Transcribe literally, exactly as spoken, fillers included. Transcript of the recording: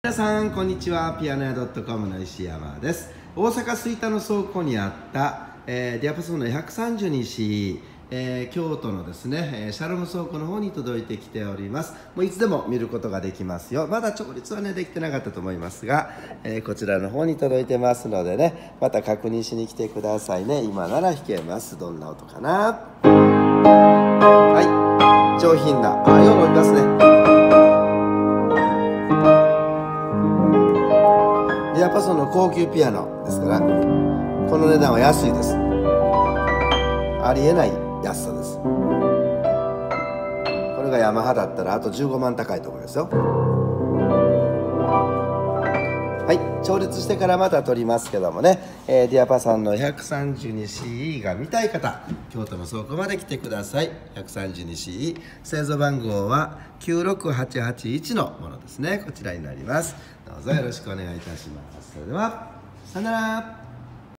皆さんこんにちは。ピアノ屋 .com の石山です。大阪吹田の倉庫にあった、えー、ディアパソンの ひゃくさんじゅうにシー、えー、京都のですねシャロム倉庫の方に届いてきております。もういつでも見ることができますよ。まだ調律はねできてなかったと思いますが、えー、こちらの方に届いてますのでね、また確認しに来てくださいね。今なら弾けます。どんな音かな。はい、上品なあよう伸びますね。ディアパソンの高級ピアノですから、この値段は安いです。ありえない安さです。これがヤマハだったらあとじゅうごまん高いと思いますよ。はい、調律してからまた撮りますけどもね、えー、ディアパソンの ひゃくさんじゅうにシー が見たい方、京都の倉庫まで来てください。 ひゃくさんじゅうにシー、 製造番号はきゅうろくはちはちいちのものですね。こちらになります。どうぞよろしくお願いいたします。それではさよなら。